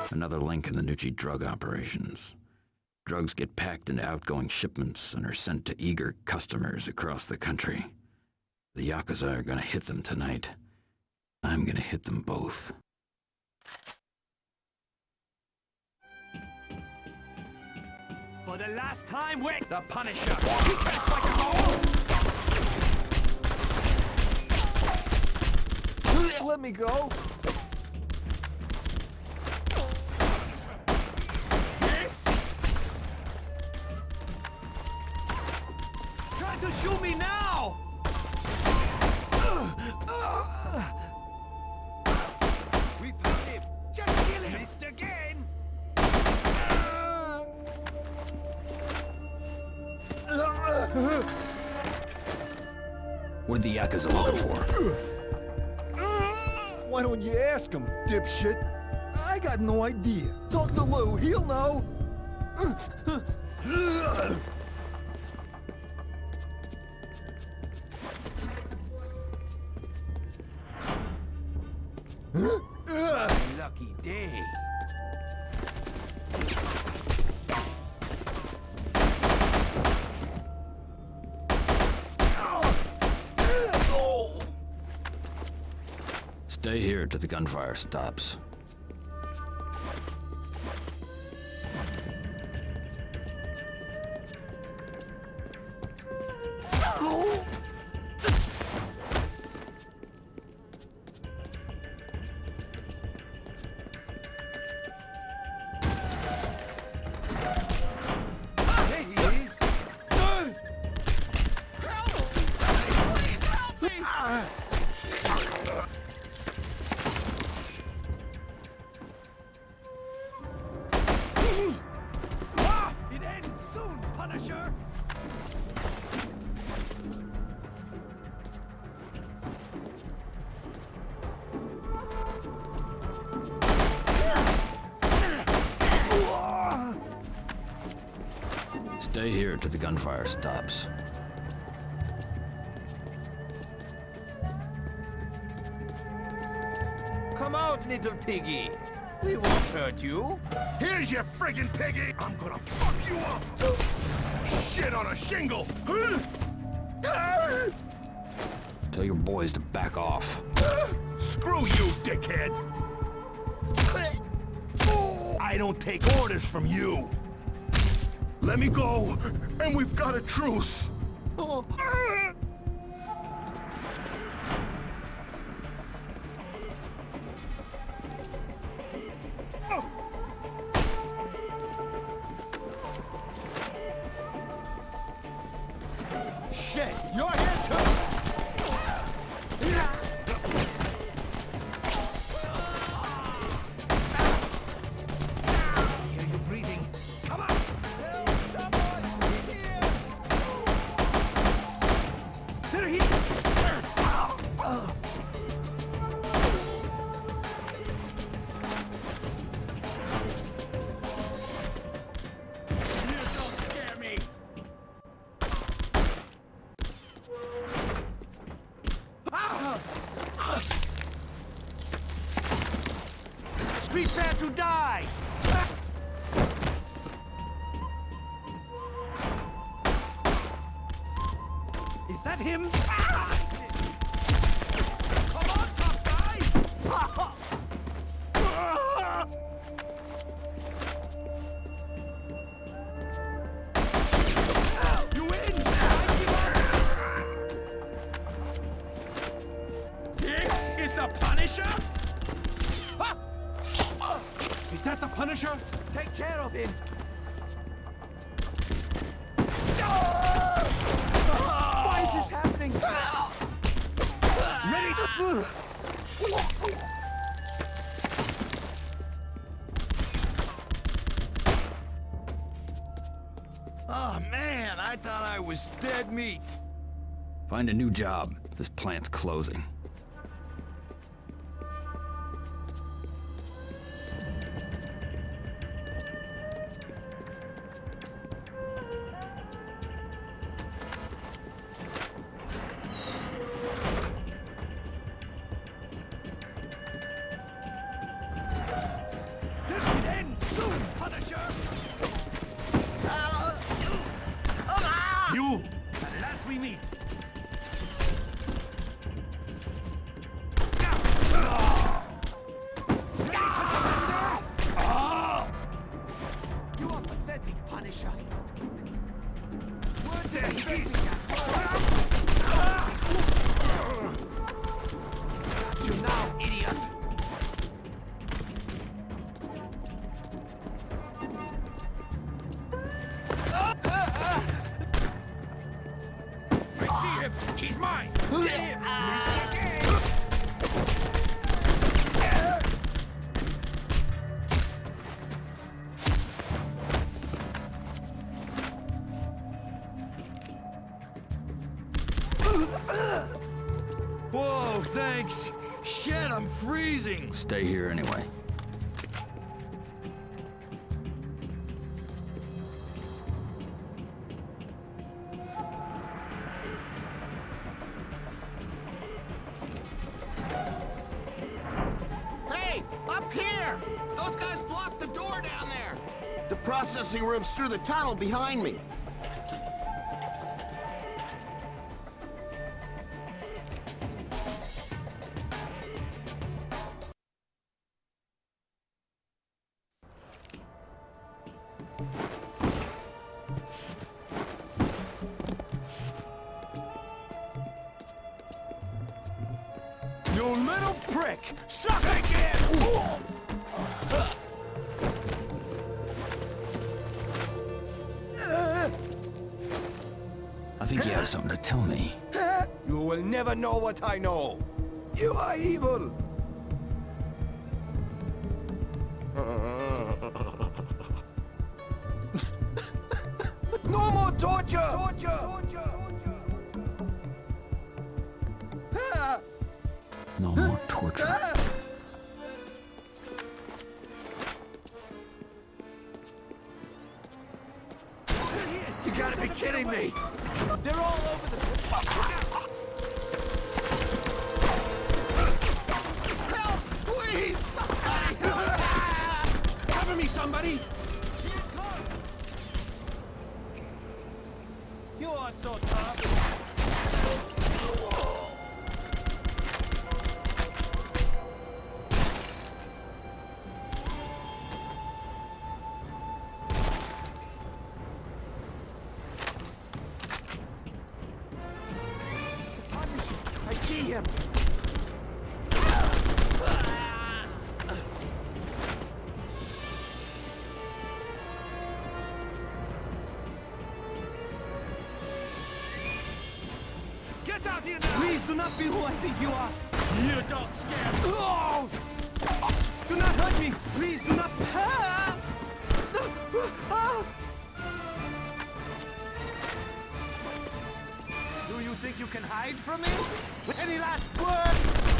Another link in the Nucci drug operations. Drugs get packed into outgoing shipments and are sent to eager customers across the country. The Yakuza are gonna hit them tonight. I'm gonna hit them both. For the last time, wait! The Punisher! You can't fight us all! Let me go! This? Try to shoot me now! We found him! Just kill him! Missed again! What are the Yakuza looking for? Why don't you ask him, dipshit? I got no idea. Talk to Lou, he'll know. Lucky day. Stay here till the gunfire stops. It ends soon, Punisher! Stay here till the gunfire stops. Come out, little piggy. We won't hurt you. Here's your friggin' piggy! I'm gonna fuck you up! Shit on a shingle! Tell your boys to back off. Screw you, dickhead! I don't take orders from you! Let me go, and we've got a truce! Shit, you're here too! Hear you breathing. Come out! Help, someone! He's here! There he is! You don't scare me! Street fans who die! Is that him? Come on, tough guy! You win! This is the Punisher? Is that the Punisher? Take care of him! Why is this happening? Ready to... Oh man, I thought I was dead meat. Find a new job. This plant's closing. Get soon, Punisher! You! At last we meet! Ready to surrender? You are pathetic, Punisher. We're disgracing Got you now, idiot! I see him! He's mine! Get him! Miss again! Whoa, thanks. Shit, I'm freezing. Stay here anyway. Hey, up here! Those guys blocked the door down there! The processing room's through the tunnel behind me. You little prick! Suck again! I think you have something to tell me. You will never know what I know. You are evil. No more torture! No more torture. You gotta be kidding me! They're all over the... Help! Please! Somebody! Cover me, somebody! You aren't so tough. I see him! Get out here now! Please do not be who I think you are! You don't scare me! Oh! Do not hurt me! Please do not... Do you think you can hide from me? Any last word?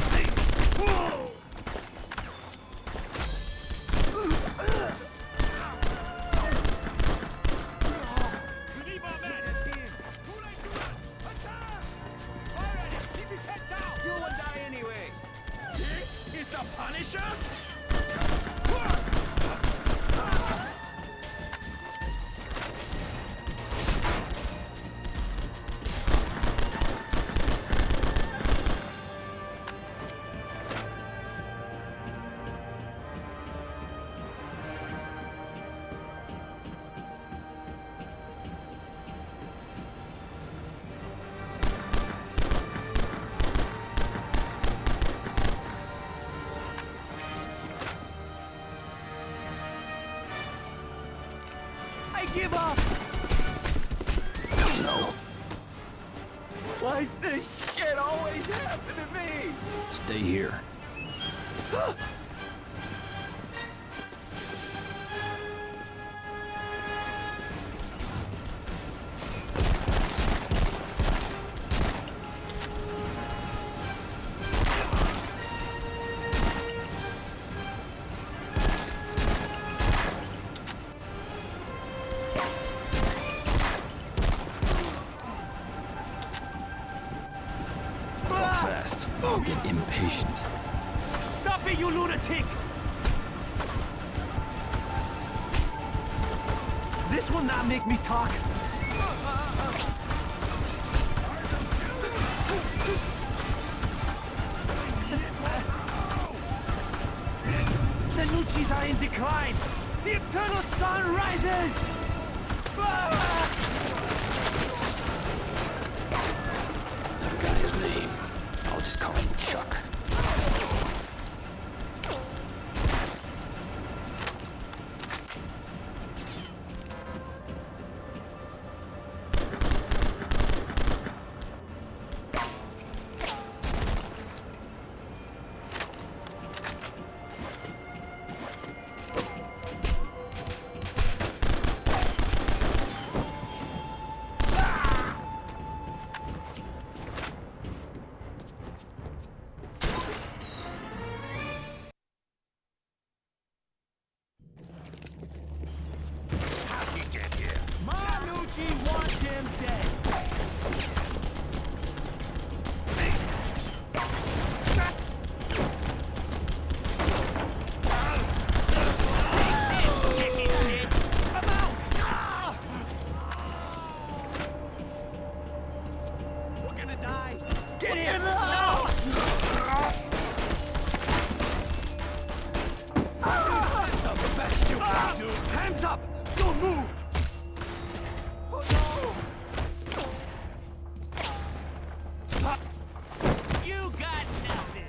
We need more men. It's him. Too late to run. Attack! Already, keep his head down. You will die anyway. This is the Punisher? I give up! No. Why's this shit always happen to me? Stay here. Talk fast. I'll get impatient. Stop it, you lunatic! This will not make me talk. The Nucci's are in decline. The eternal sun rises. I've got his name. I'll just call him Chuck. Manucci wants him dead. Come out! We're gonna die. Get in! The best you can do. Hands up! Don't move! Oh no! You got nothing!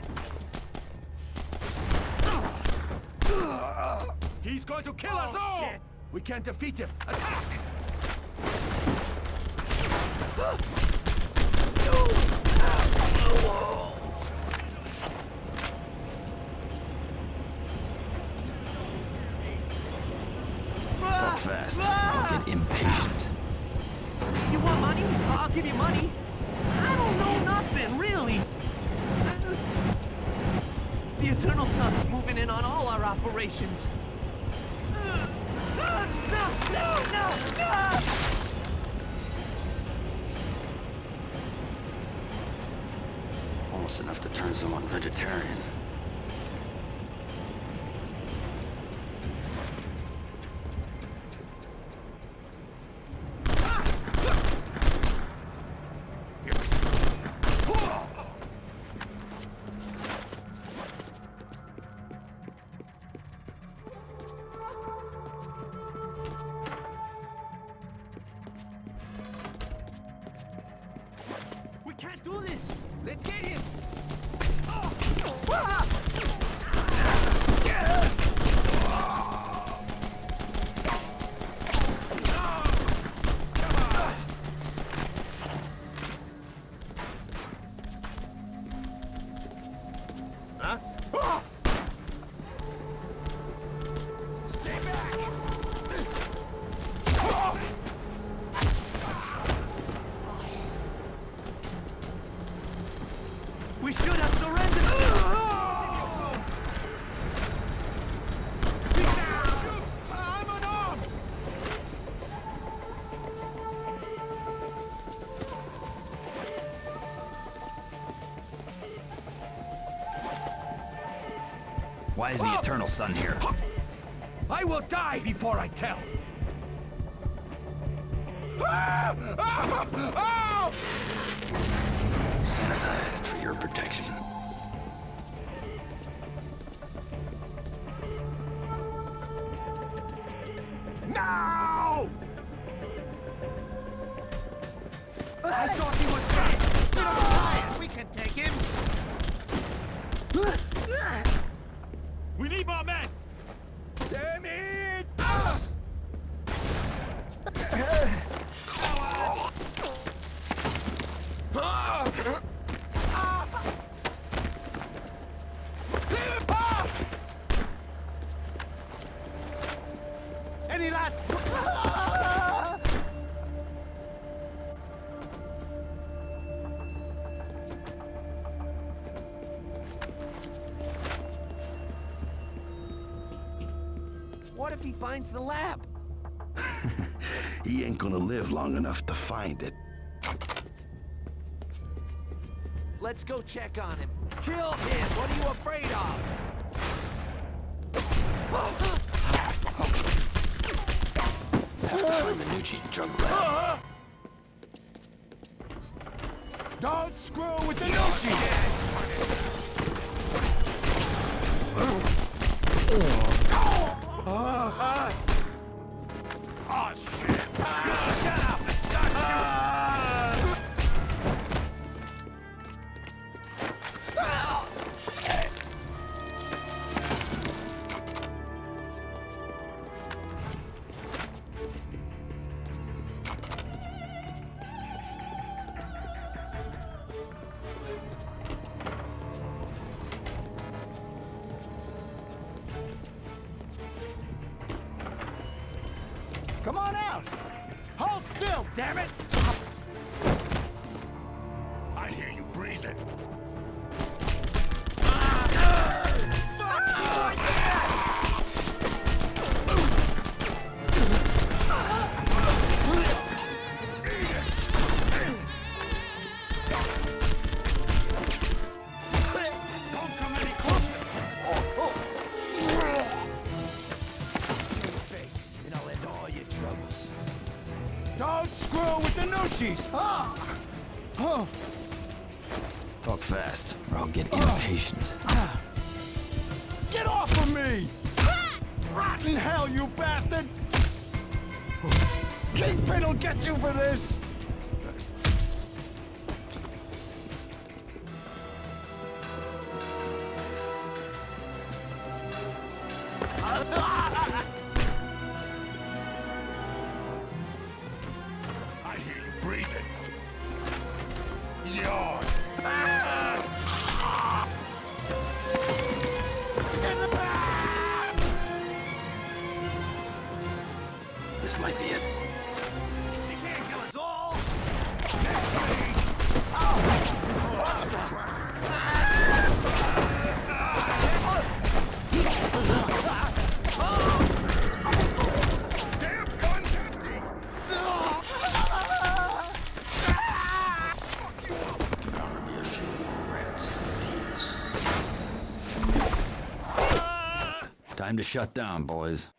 He's going to kill us all! Shit. We can't defeat him! Attack! Talk fast. I'll get impatient. You want money? I'll give you money. I don't know nothing, really. The Eternal Sun's moving in on all our operations. No! Almost enough to turn someone vegetarian. We can't do this! Let's get him! Huh? Stay back! We should have surrendered! Shoot! I'm unarmed! Why is the Eternal Sun here? I will die before I tell! Sanitized for your protection. No! I thought he was dead! We can take him. We need more men! Damn it! Any last? What if he finds the lab? He ain't gonna live long enough to find it. Let's go check on him. Kill him! What are you afraid of? Nucci's drug lab. Don't screw with the Nucci's! Oh, shit! Get up and start Come on out! Hold still, damn it! I hear you breathing. Don't come any closer! Face, and I'll end all your troubles. Don't screw with the Nucci's! Talk fast, or I'll get impatient. Get off of me! Rotten hell, you bastard! Kingpin will get you for this! I hear you breathing. Yawn. This might be it. You can't kill us all! Damn gun's empty. There'll be a few more rats than these. Time to shut down, boys.